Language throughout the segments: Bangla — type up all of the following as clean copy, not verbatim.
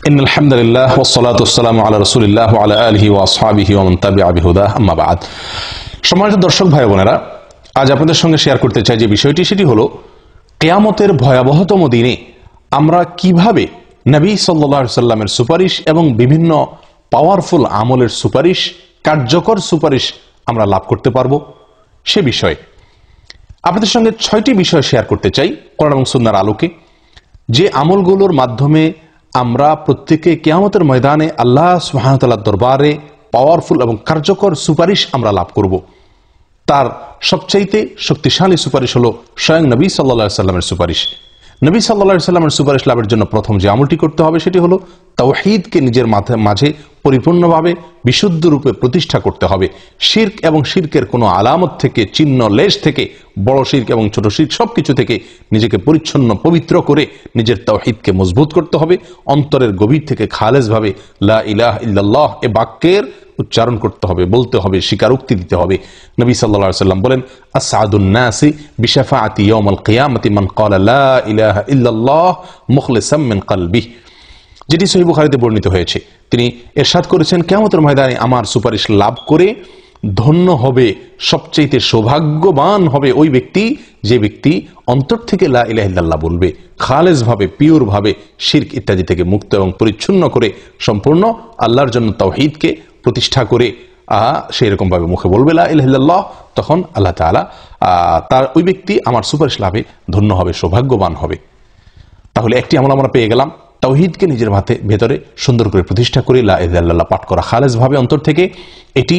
ইন্নাল হামদুলিল্লাহ ওয়াস সালাতু ওয়াস সালামু আলা রাসূলিল্লাহ ওয়া আলা আলিহি ওয়া আসহাবিহি ওয়া মান তাবিআ বিহুদাহ আম্মা বা'দ। সম্মানিত দর্শক ভাই বোনেরা, আজ আপনাদের সঙ্গে শেয়ার করতে চাই যে বিষয়টি, সেটি হলো কিয়ামতের ভয়াবহতম দিনে আমরা কিভাবে নবী সাল্লাল্লাহু আলাইহি সাল্লামের সুপারিশ এবং বিভিন্ন পাওয়ারফুল আমলের সুপারিশ, কার্যকর সুপারিশ আমরা লাভ করতে পারবো সে বিষয়ে আপনাদের সঙ্গে 6টি বিষয় শেয়ার করতে চাই কোরআন এবং সুন্নাহর আলোকে, যে আমলগুলোর মাধ্যমে আমরা প্রত্যেকে কিয়ামতের ময়দানে আল্লাহ সুবহানাহু ওয়া তাআলার দরবারে পাওয়ারফুল এবং কার্যকর সুপারিশ আমরা লাভ করব। তার সবচাইতে শক্তিশালী সুপারিশ হলো স্বয়ং নবী সাল্লাল্লাহু আলাইহি সাল্লামের সুপারিশ। নবী সাল্লাল্লাহু আলাইহি সাল্লামের সুপারিশ লাভের জন্য প্রথম যে আমলটি করতে হবে সেটি হলো তাওহীদকে নিজের মাঝে পরিপূর্ণভাবে বিশুদ্ধ রূপে প্রতিষ্ঠা করতে হবে। শিরক এবং শিরকের কোনো আলামত থেকে, চিহ্ন লেশ থেকে, বড় শিরক এবং ছোট শিরক সবকিছু থেকে নিজেকে পরিচ্ছন্ন পবিত্র করে নিজের তাওহীদকে মজবুত করতে হবে। অন্তরের গভীর থেকে খালেসভাবে লা ইলাহা ইল্লাল্লাহ এ বাক্যের উচ্চারণ করতে হবে, বলতে হবে, স্বীকারোক্তি দিতে হবে। নবী সাল্লাল্লাহু আলাইহি সাল্লাম বলেন, আসআদুন নাসি বিশাফাআতি ইয়াউমাল কিয়ামাতি মান ক্বালা লা ইলাহা ইল্লাল্লাহ মুখলিসাম মিন কলবিহি, যেটি সহিহ বুখারীতে বর্ণিত হয়েছে। তিনি ইরশাদ করেছেন, কিয়ামতের ময়দানে আমার সুপারিশ লাভ করে ধন্য হবে, সবচেয়ে সৌভাগ্যবান হবে ওই ব্যক্তি যে ব্যক্তি অন্তর থেকে লা ইলাহা ইল্লাল্লাহ বলবে, খালেস ভাবে, পিওর ভাবে, শিরক ইত্যাদি থেকে মুক্ত এবং পরিচ্ছন্ন করে সম্পূর্ণ আল্লাহর জন্য তাওহীদকে প্রতিষ্ঠা করে সেই রকম ভাবে মুখে বলবে লা ইলাহা ইল্লাল্লাহ। তখন আল্লাহ তাআলা তার ওই ব্যক্তি আমার সুপারিশ লাভে ধন্য হবে, সৌভাগ্যবান হবে। তাহলে একটি আমল আমরা পেয়ে গেলাম, তাওহীদকে নিজের ভেতরে সুন্দর করে প্রতিষ্ঠা করে লা ইলাহা ইল্লাল্লাহ পাঠ করা খালেস ভাবে অন্তর থেকে। এটি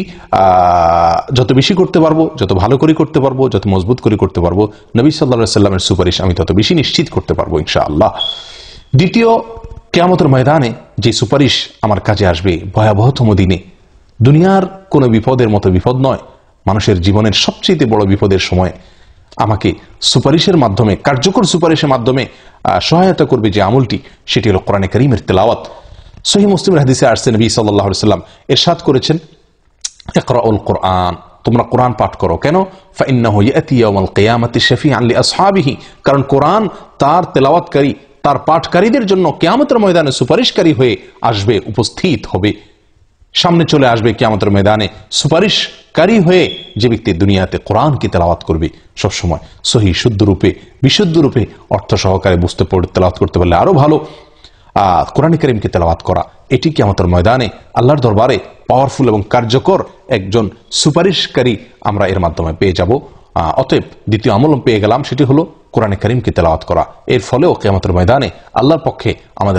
যত বেশি করতে পারবো, যত ভালো করে করতে পারবো, যত মজবুত করে করতে পারবো, নবী সাল্লাল্লাহু আলাইহি সাল্লামের সুপারিশ আমি তত বেশি নিশ্চিত করতে পারবো ইনশাআল্লাহ। দ্বিতীয়, কিয়ামতের ময়দানে যে সুপারিশ আমার কাজে আসবে ভয়াবহতম দিনে, দুনিয়ার কোনো বিপদের মতো বিপদ নয়, মানুষের জীবনের সবচেয়ে বড় বিপদের সময় আমাকে সুপারিশের মাধ্যমে, কার্যকর সুপারিশের মাধ্যমে সহায়তা করবে যে আমলটি, সেটি হলো কোরআনে কারীমের তেলাওয়াত। সহিহ মুসলিমের হাদিসে আসছে, নবী সাল্লাল্লাহু আলাইহি সাল্লাম ইরশাদ করেছেন, ইকরাউল কোরআন, তোমরা কোরআন পাঠ করো। কেন? ফাইন্নাহু ইয়াতি ইয়াউমাল কিয়ামাতি শাফিআন লিআসহাবিহি, কারণ কোরআন তার তেলাওয়াতকারী, তার পাঠকারীদের জন্য কিয়ামতের ময়দানে সুপারিশকারী হয়ে আসবে, উপস্থিত হবে, সামনে চলে আসবে কিয়ামতের ময়দানে সুপারিশকারী হয়ে যে ব্যক্তি দুনিয়াতে কোরআনকে তেলাওয়াত করবে সবসময় সহি শুদ্ধ রূপে, বিশুদ্ধ রূপে, অর্থ সহকারে বুঝতে পড়ে তেলাওয়াত করতে পারলে আরো ভালো। কোরআন কারীমকে তেলাওয়াত করা, এটি কিয়ামতের ময়দানে আল্লাহর দরবারে পাওয়ারফুল এবং কার্যকর একজন সুপারিশকারী আমরা এর মাধ্যমে পেয়ে যাব। অতএব দ্বিতীয় আমল পেয়ে গেলাম, সেটি হলো কোরআনে কারীমকে তেলাওয়াত করা। এর ফলেও কিয়ামতের ময়দানে আল্লাহর পক্ষে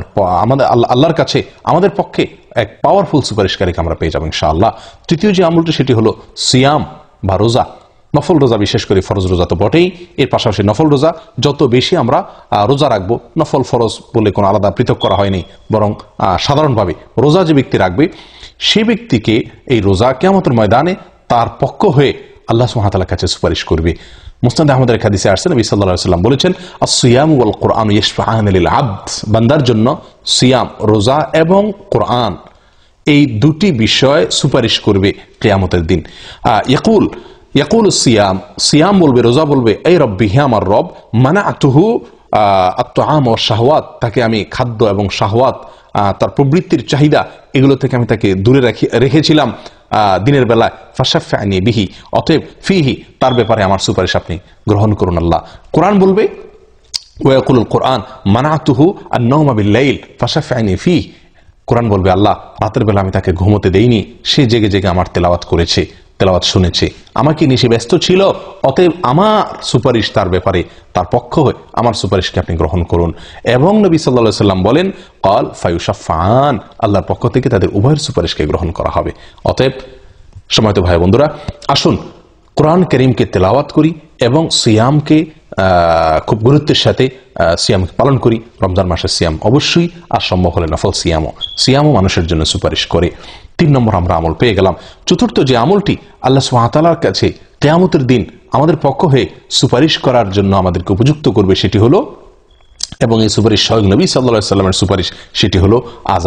আল্লাহর কাছে আমাদের পক্ষে এক পাওয়ারফুল সুপারিশকারীকে আমরা পেয়ে যাবো ইনশাআল্লাহ। তৃতীয় যে আমলটি সেটি হলো সিয়াম বা রোজা, নফল রোজা, বিশেষ করে ফরজ রোজা তো বটেই, এর পাশাপাশি নফল রোজা যত বেশি আমরা রোজা রাখবো, নফল ফরজ বলে কোনো আলাদা পৃথক করা হয়নি, বরং সাধারণভাবে রোজা যে ব্যক্তি রাখবে সে ব্যক্তিকে এই রোজা কিয়ামতের ময়দানে তার পক্ষ হয়ে আল্লাহ সুবহানাহু ওয়া তাআলার কাছে সুপারিশ করবে। মুসনাদে আহমদের এক হাদিসে আসছে, নবী সাল্লাল্লাহু আলাইহি সাল্লাম বলেছেন, আস-সিয়ামু ওয়াল কুরআনু ইয়াশফাআনি লিল আবদ, বান্দার জন্য সিয়াম, রোজা এবং কোরআন এই দুটি বিষয় সুপারিশ করবে কিয়ামতের দিন। ইয়াকুল সিয়াম, সিয়াম বলবে, রোজা বলবে, এই রব্বি, হে আমার রব, মানাতুহু আত-তাআম ওয়াশ শাহওয়াত, তাকে আমি খাদ্য এবং শাহওয়াত, তার প্রবৃত্তির চাহিদা, এগুলো থেকে আমি তাকে দূরে রেখেছিলাম দিনের বেলায়, ফাশাফা'নি বিহি, অতএব ফিহি, তার ব্যাপারে আমার সুপারিশ আপনি গ্রহণ করুন আল্লাহ। কোরআন বলবে, ওয়ায়াকুলুল কোরআন মানাতুহু আন-নাওমা বিল-লাইল ফাশাফা'নি ফিহি, কোরআন বলবে, আল্লাহ রাতের বেলা আমি তাকে ঘুমোতে দেইনি, সে জেগে জেগে আমার তেলাওয়াত করেছে, তেলাওয়াত শুনেছে, আমাকে নিয়ে সে ব্যস্ত ছিল, অতএব আমার সুপারিশ তার ব্যাপারে, তার পক্ষ হয়ে আমার সুপারিশকে আপনি গ্রহণ করুন। এবং নবী সাল্লাল্লাহু আলাইহি সাল্লাম বলেন, ক্বাল ফায়ুশাফাআন, আল্লাহর পক্ষ থেকে তাদের উভয়ের সুপারিশকে গ্রহণ করা হবে। অতএব সম্মানিত ভাই বন্ধুরা, আসুন কোরআন কারীমকে তেলাওয়াত করি এবং সিয়ামকে খুব গুরুত্বের সাথে সিয়ামকে পালন করি। রমজান মাসের সিয়াম অবশ্যই, আর সম্ভব হলে নফল সিয়ামও মানুষের জন্য সুপারিশ করে। 3 নম্বর আমরা আমল পেয়ে গেলাম। চতুর্থ যে আমলটি আল্লাহ সুবহানাহু ওয়া তাআলার কাছে কিয়ামতের দিন আমাদের পক্ষ হয়ে সুপারিশ করার জন্য আমাদেরকে উপযুক্ত করবে সেটি হলো, এবং এই সুপারিশ স্বয়ং নবী সাল্লাল্লাহু আলাইহি সাল্লামের সুপারিশ, সেটি হলো আযান।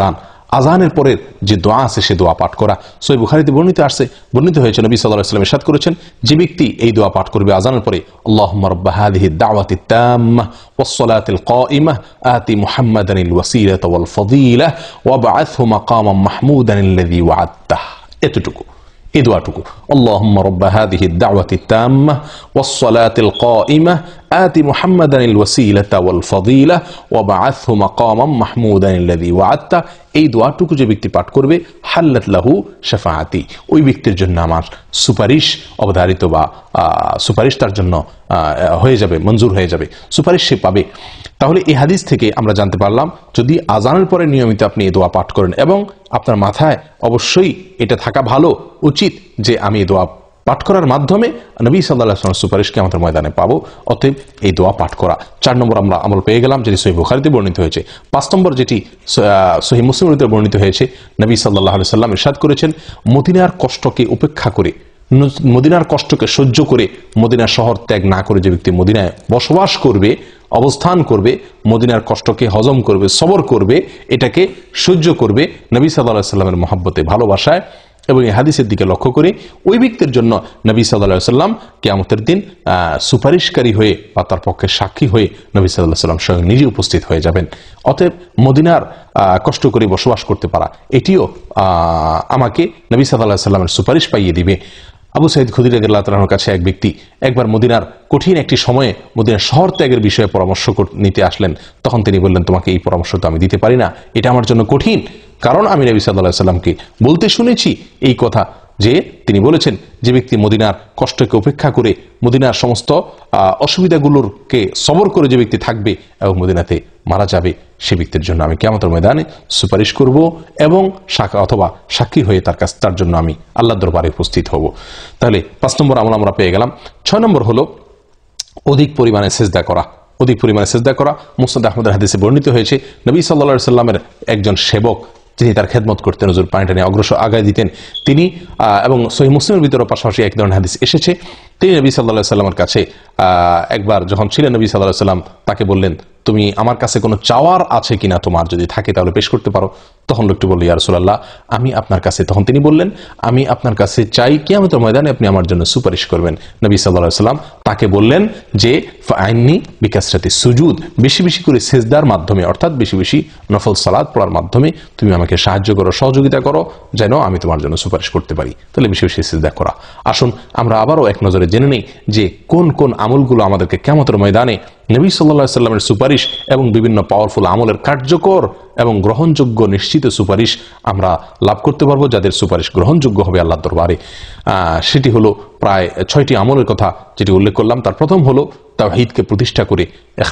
আজানের পরের যে দোয়া আছে সে দোয়া পাঠ করা। সহিহ বুখারীতে বর্ণিত হয়েছে নবী সাল্লাল্লাহু আলাইহি ওয়াসাল্লাম ইরশাদ করেছেন, যে ব্যক্তি এই দোয়া পাঠ করবে আজানের পরে, আল্লাহুম্মা রাব্বা হাযিহিদ দাওয়াতিত তাম্মাহ ওয়াস সালাতিল কাইমাহ আতি মুহাম্মাদানিল ওয়াসিলাতা ওয়াল ফাদিলাহ ওয়াবআথহু মাকামান মাহমুদানিল্লাযী ওয়া'আদতাহ। এতটুকু, এই দোয়াটুকু, আল্লাহুম্মা রাব্বা হাযিহিদ দাওয়াতিত তাম্মাহ ওয়াস সালাতিল কাইমাহ আতি মুহাম্মাদানিল ওয়াসিলাতা ওয়াল ফাদিলাহ ওয়াবআথহু মাকামান মাহমুদানিল্লাযী ওয়া'আদতাহ। এই দোয়াটুকু যে ব্যক্তি পাঠ করবে, হাল্লাত লাহু শাফাআতি, ওই ব্যক্তির জন্য আমার সুপারিশ অবধারিত বা সুপারিশ তার জন্য হয়ে যাবে, মঞ্জুর হয়ে যাবে, সুপারিশ সে পাবে। তাহলে এই হাদিস থেকে আমরা জানতে পারলাম, যদি আজানের পরে নিয়মিত আপনি এই দোয়া পাঠ করেন এবং আপনার মাথায় অবশ্যই এটা থাকা ভালো উচিত যে আমি এই দোয়া পাঠ করার মাধ্যমে নবী সাল্লাল্লাহু আলাইহি ওয়াসাল্লামের সুপারিশকে আমাদের ময়দানে পাবো, অতএব এই দোয়া পাঠ করা। 4 নম্বর আমরা আমল পেয়ে গেলাম, যেটি সহিহ বুখারীতে বর্ণিত হয়েছে। 5 নম্বর যেটি সহিহ মুসলিমের বর্ণিত হয়েছে, নবী সাল্লাল্লাহু আলাইহি ওয়াসাল্লাম ইরশাদ করেছেন, মদিনার কষ্টকে উপেক্ষা করে, মদিনার কষ্টকে সহ্য করে, মদিনার শহর ত্যাগ না করে যে ব্যক্তি মদিনায় বসবাস করবে, অবস্থান করবে, মদিনার কষ্টকে হজম করবে, সবর করবে, এটাকে সহ্য করবে নবী সাল্লাল্লাহু আলাইহি ওয়াসাল্লামের মহব্বতে, ভালোবাসায় এবং এই হাদিসের দিকে লক্ষ্য করে, ওই ব্যক্তির জন্য নবী সাল্লাল্লাহু আলাইহি ওয়াসাল্লাম কিয়ামতের দিন সুপারিশকারী হয়ে বা তার পক্ষে সাক্ষী হয়ে নবী সাল্লাল্লাহু আলাইহি ওয়াসাল্লাম স্বয়ং নিজে উপস্থিত হয়ে যাবেন। অতএব মদিনার কষ্ট করে বসবাস করতে পারা, এটিও আমাকে নবী সাল্লাল্লাহু আলাইহি ওয়াসাল্লামের সুপারিশ পাইয়ে দিবে। আবু সাঈদ খুদরী রাদিয়াল্লাহু তাআলার কাছে এক ব্যক্তি একবার মদিনার কঠিন একটি সময়ে মদিনার শহর ত্যাগের বিষয়ে পরামর্শ নিতে আসলেন। তখন তিনি বললেন, তোমাকে এই পরামর্শ তো আমি দিতে পারি না, এটা আমার জন্য কঠিন, কারণ আমি নবী সাল্লাল্লাহু আলাইহি ওয়াসাল্লামকে বলতে শুনেছি এই কথা, যে তিনি বলেছেন, যে ব্যক্তি মদিনার কষ্টকে উপেক্ষা করে, মদিনার সমস্ত অসুবিধাগুলোকে সবর করে যে ব্যক্তি থাকবে এবং মদিনাতে মারা যাবে, সে ব্যক্তির জন্য আমি কিয়ামতের ময়দানে সুপারিশ করব এবং অথবা সাক্ষী হয়ে তার জন্য আমি আল্লাহর দরবারে উপস্থিত হব। তাহলে 5 নম্বর আমল আমরা পেয়ে গেলাম। 6 নম্বর হলো অধিক পরিমাণে সিজদা করা। অধিক পরিমাণে সিজদা করা মুসনাদ আহমদের হাদিসে বর্ণিত হয়েছে, নবী সাল্লাল্লাহু আলাইহি ওয়াসাল্লামের একজন সেবক, তিনি তার খেদমত করতেন, হুজুর পানিটা নিয়ে অগ্রসর আগায় দিতেন তিনি, এবং সহিহ মুসলিমের ভিতরে পাশাপাশি এক ধরনের হাদিস এসেছে, তিনি নবী সাল্লাল্লাহু আলাইহি ওয়াসাল্লামের কাছে একবার যখন ছিলেন, নবী সাল্লাল্লাহু আলাইহি ওয়াসাল্লাম তাকে বললেন, তুমি আমার কাছে কোনো চাওয়ার আছে কিনা, তোমার যদি থাকে তাহলে পেশ করতে পারো। তখন লোকটি বলল, ইয়া রাসূলুল্লাহ, আমি আপনার কাছে, তখন তিনি বললেন, আমি আপনার কাছে চাই কিয়ামতের ময়দানে আপনি আমার জন্য সুপারিশ করবেন। নবী সাল্লাল্লাহু আলাইহি ওয়াসাল্লাম তাকে বললেন যে, ফাআইন্নি বিকাসরাতি সুজুদ, বেশি বেশি করে সিজদার মাধ্যমে, অর্থাৎ বেশি বেশি নফল সালাত পড়ার মাধ্যমে তুমি আমাকে সাহায্য করো, সহযোগিতা করো, যেন আমি তোমার জন্য সুপারিশ করতে পারি। তাহলে বেশি বেশি সিজদা করা। আসুন আমরা আবারও এক নজরে জেনে নেই যে কোন কোন আমলগুলো আমাদেরকে কিয়ামতের ময়দানে নবী সাল্লাল্লাহু আলাইহি ওয়াসাল্লামের সুপারিশ এবং বিভিন্ন পাওয়ারফুল আমলের কার্যকর এবং গ্রহণযোগ্য নিশ্চিত সুপারিশ আমরা লাভ করতে পারবো, যাদের সুপারিশ গ্রহণযোগ্য হবে আল্লাহর দরবারে। সেটি হলো প্রায় 6টি আমলের কথা যেটি উল্লেখ করলাম। তার প্রথম হলো তাওহীদকে প্রতিষ্ঠা করে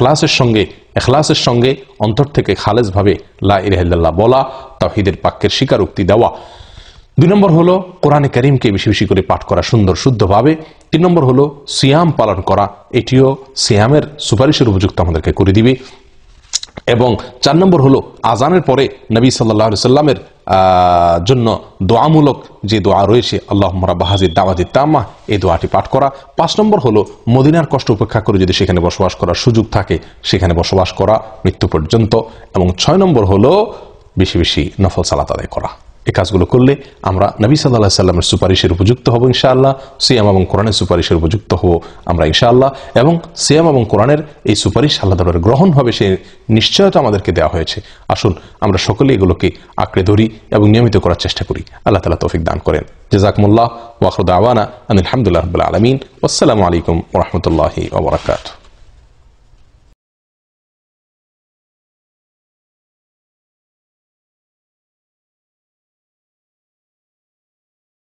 ইখলাসের সঙ্গে অন্তর থেকে খালেসভাবে লা ইলাহা ইল্লাল্লাহ বলা, তাওহীদের বাক্যের স্বীকারোক্তি দেওয়া। 2 নম্বর হলো কোরআনে কারীমকে বেশি বেশি করে পাঠ করা সুন্দর শুদ্ধভাবে। 3 নম্বর হলো সিয়াম পালন করা, এটিও সিয়ামের সুপারিশের উপযুক্ত আমাদেরকে করে দিবে। এবং 4 নম্বর হলো আজানের পরে নবী সাল্লাল্লাহু আলাইহি ওয়াসাল্লামের জন্য দোয়ামূলক যে দোয়া রয়েছে, আল্লাহুম্মা রাব্বা হাযিহিদ দাওয়াতিত তাম্মাহ, এই দোয়াটি পাঠ করা। 5 নম্বর হলো মদিনার কষ্ট উপেক্ষা করে যদি সেখানে বসবাস করার সুযোগ থাকে সেখানে বসবাস করা মৃত্যু পর্যন্ত। এবং 6 নম্বর হলো বেশি বেশি নফল সালাত আদায় করা। এই কাজগুলো করলে আমরা নবী সাল্লাল্লাহু আলাইহি ওয়াসাল্লামের সুপারিশের উপযুক্ত হব ইনশাআল্লাহ, সিয়াম এবং কোরআনের সুপারিশের উপযুক্ত হব আমরা ইনশাআল্লাহ, এবং সিয়াম এবং কোরআনের এই সুপারিশ আল্লাহ দরবারে গ্রহণ হবে সে নিশ্চয়তা আমাদেরকে দেওয়া হয়েছে। আসুন আমরা সকলে এগুলোকে আঁকড়ে ধরি এবং নিয়মিত করার চেষ্টা করি। আল্লাহ তাআলা তৌফিক দান করেন। জাযাকুমুল্লাহ ওয়া আখিরু দাওয়ানা আনিল হামদুলিল্লাহি রাব্বিল আলামিন। আসসালামু আলাইকুম ওয়া রাহমাতুল্লাহি ওয়া বারাকাতুহু।